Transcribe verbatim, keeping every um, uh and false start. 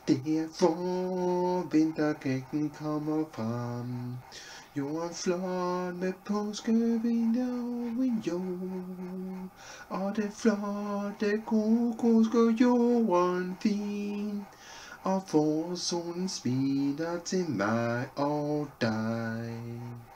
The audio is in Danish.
Det er for vintergækken kommer frem. Jorden flot med påskevinde og en jord. Og det flotte kokos gør jorden fin. Og forsolen smiler til mig og dig.